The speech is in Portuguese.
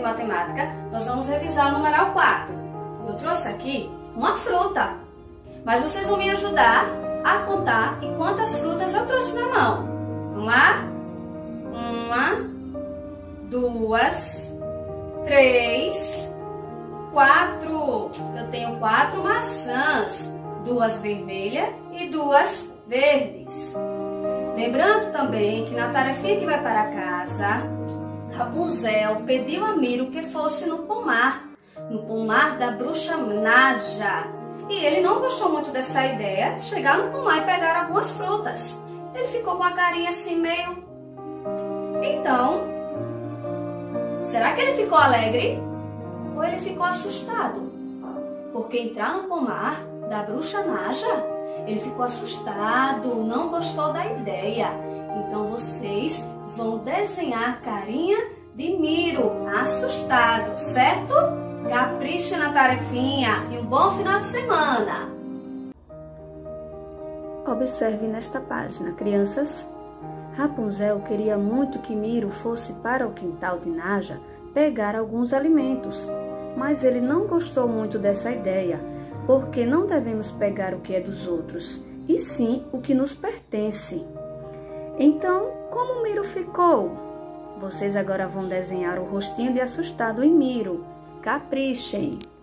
matemática, nós vamos revisar o numeral 4. Eu trouxe aqui uma fruta, mas vocês vão me ajudar a contar em quantas frutas eu trouxe na mão. Vamos lá? 1, 2, 3, 4. Eu tenho 4 maçãs, 2 vermelhas e 2 verdes. Lembrando também que na tarefinha que vai para casa, Rapunzel pediu a Miro que fosse no pomar da bruxa Naja. E ele não gostou muito dessa ideia de chegar no pomar e pegar algumas frutas. Ele ficou com a carinha assim meio... Então, será que ele ficou alegre? Ou ele ficou assustado? Porque entrar no pomar da bruxa Naja, ele ficou assustado, não gostou da ideia. Então vocês vão desenhar a carinha de Miro, assustado, certo? Capricha na tarefinha e um bom final de semana! Observe nesta página, crianças. Rapunzel queria muito que Miro fosse para o quintal de Naja pegar alguns alimentos, mas ele não gostou muito dessa ideia, porque não devemos pegar o que é dos outros, e sim o que nos pertence. Então, como Miro ficou? Vocês agora vão desenhar o rostinho de assustado em Miro. Caprichem!